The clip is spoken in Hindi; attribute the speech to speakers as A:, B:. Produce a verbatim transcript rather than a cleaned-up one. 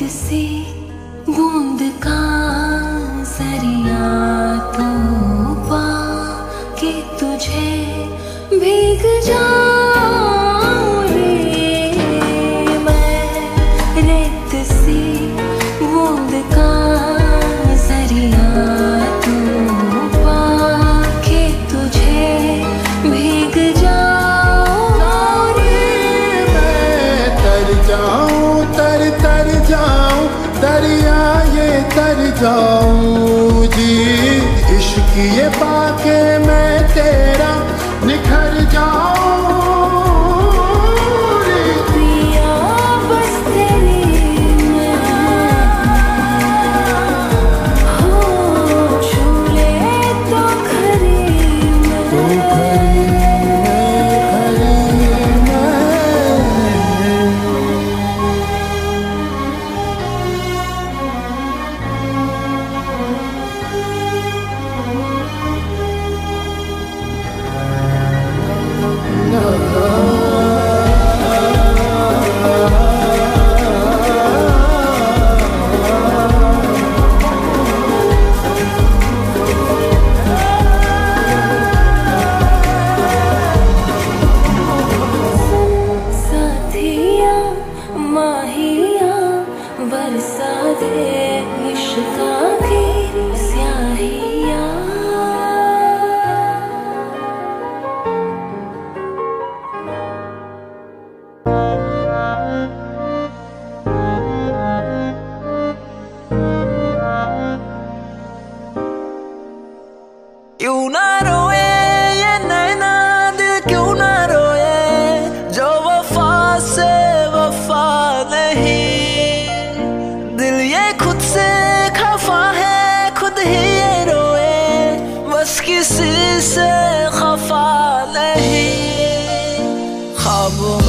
A: सी बूंद का जरिया तो पा के तुझे भीग जाऊं रे। मैं रेत सी बूंद का जरिया तो पा के तुझे भीग जाऊं रे।
B: मैं तर जाऊं तर तर जाऊं दरिया ये तर जाऊं जी। इश्क ये पाके मैं तेरा निखर जाऊं रे।
A: पिया बस तेरी मैं हो छू ले तो खरी मैं।
B: तू खरी मैं खरी मैं।
A: साथिया माहिया बरसा दे इश्का की स्याहिया।
C: क्यों ना रोए ये नैना दिल क्यों ना रोए, जो वफा से वफा नहीं। दिल ये खुद से खफा है खुद ही ये रोए, बस किसी से खफा नहीं। ख्वाबों